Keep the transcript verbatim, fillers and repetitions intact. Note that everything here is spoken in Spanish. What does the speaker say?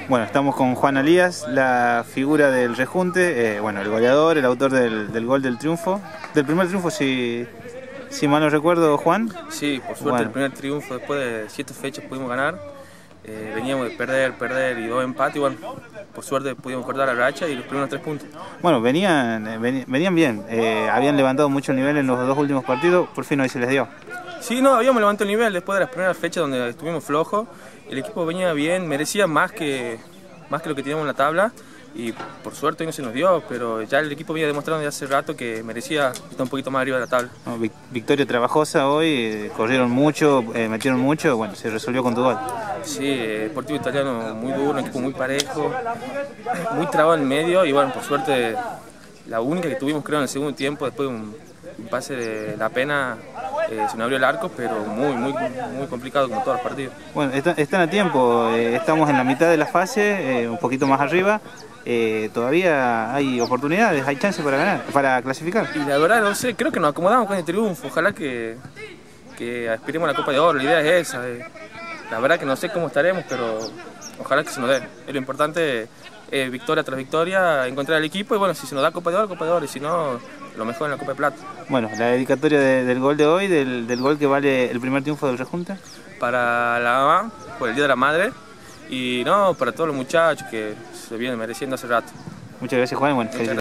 Bueno, estamos con Juan Alías, la figura del rejunte, eh, bueno, el goleador, el autor del, del gol del triunfo, del primer triunfo, si, si mal no recuerdo, Juan. Sí, por suerte, bueno, el primer triunfo después de siete fechas pudimos ganar. Eh, veníamos de perder, perder y dos empates y bueno, por suerte pudimos cortar la racha y los primeros tres puntos. Bueno, venían, venían bien, eh, habían levantado mucho el nivel en los dos últimos partidos, por fin hoy se les dio. Sí, no, habíamos levantado el nivel después de las primeras fechas donde estuvimos flojos. El equipo venía bien, merecía más que, más que lo que teníamos en la tabla y por suerte hoy no se nos dio, pero ya el equipo venía demostrando desde hace rato que merecía estar un poquito más arriba de la tabla. No, victoria trabajosa hoy, eh, corrieron mucho, eh, metieron mucho, bueno, se resolvió con tu gol. Sí, eh, Deportivo Italiano muy duro, un equipo muy parejo, muy trabado en el medio y bueno, por suerte la única que tuvimos creo en el segundo tiempo, después de un, un pase de La Pena, eh, se nos abrió el arco, pero muy, muy, muy complicado como todos los partidos. Bueno, está, están a tiempo, eh, estamos en la mitad de la fase, eh, un poquito más arriba. Eh, todavía hay oportunidades, hay chance para ganar, para clasificar. Y la verdad no sé, creo que nos acomodamos con el triunfo, ojalá que, que aspiremos a la Copa de Oro, la idea es esa. Eh. La verdad que no sé cómo estaremos, pero ojalá que se nos dé. Es lo importante, eh, victoria tras victoria, encontrar el equipo y bueno, si se nos da Copa de Oro, Copa de Oro, y si no, lo mejor en la Copa de Plata. Bueno, la dedicatoria de, del gol de hoy, del, del gol que vale el primer triunfo del rejunte. Para la mamá, por el Día de la Madre. Y no, para todos los muchachos que se vienen mereciendo hace rato. Muchas gracias, Juan. Bueno,